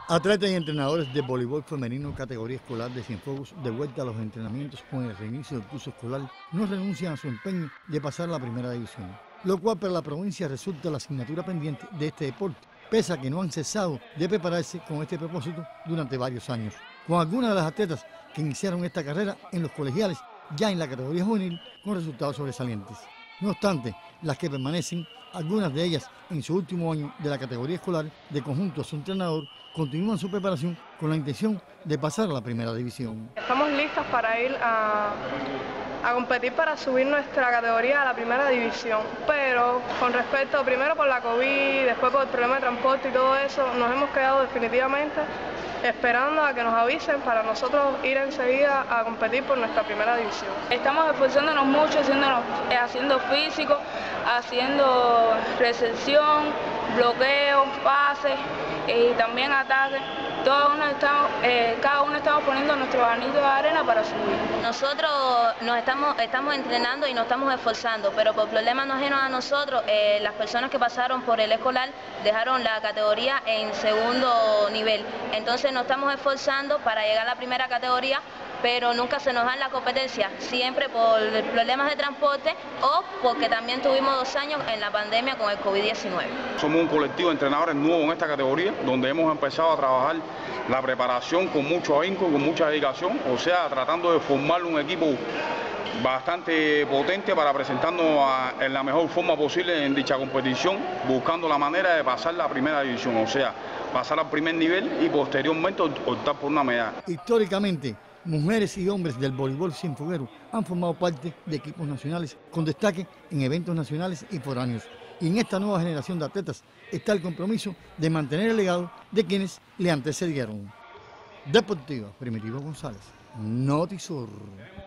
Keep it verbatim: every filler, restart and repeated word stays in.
Atletas y entrenadores de voleibol femenino categoría escolar de Cienfuegos, de vuelta a los entrenamientos con el reinicio del curso escolar, no renuncian a su empeño de pasar a la primera división, lo cual para la provincia resulta la asignatura pendiente de este deporte, pese a que no han cesado de prepararse con este propósito durante varios años. Con algunas de las atletas que iniciaron esta carrera en los colegiales, ya en la categoría juvenil, con resultados sobresalientes. No obstante, las que permanecen, algunas de ellas en su último año de la categoría escolar, de conjunto a su entrenador, continúan su preparación con la intención de pasar a la primera división. Estamos listas para ir a, a competir para subir nuestra categoría a la primera división, pero con respecto, primero por la COVID, después por el problema de transporte y todo eso, nos hemos quedado definitivamente esperando a que nos avisen para nosotros ir enseguida a competir por nuestra primera división. Estamos esforzándonos mucho, haciéndonos, haciendo físico, haciendo recepción, bloqueo, pases y también ataques. Todo uno estamos, eh, cada uno estamos poniendo nuestro granito de arena para subir. Nosotros nos estamos, estamos entrenando y nos estamos esforzando, pero por problemas no ajenos a nosotros, eh, las personas que pasaron por el escolar dejaron la categoría en segundo nivel. Entonces nos estamos esforzando para llegar a la primera categoría, pero nunca se nos dan la competencia, siempre por problemas de transporte o porque también tuvimos dos años en la pandemia con el COVID diecinueve. Somos un colectivo de entrenadores nuevos en esta categoría, donde hemos empezado a trabajar la preparación con mucho ahínco, con mucha dedicación, o sea, tratando de formar un equipo bastante potente para presentarnos a, en la mejor forma posible en dicha competición, buscando la manera de pasar la primera división, o sea, pasar al primer nivel y posteriormente optar por una medalla. Históricamente, mujeres y hombres del voleibol cienfueguero han formado parte de equipos nacionales con destaque en eventos nacionales y foráneos. Y en esta nueva generación de atletas está el compromiso de mantener el legado de quienes le antecedieron. Deportiva, Primitivo González, Notisur.